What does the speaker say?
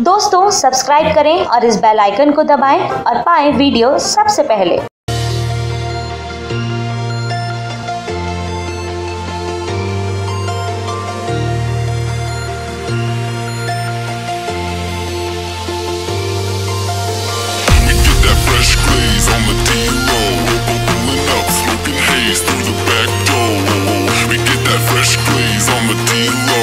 दोस्तों सब्सक्राइब करें और इस बेल आइकन को दबाएं और पाएं वीडियो सबसे पहले। We get that fresh glaze on the D-Lo.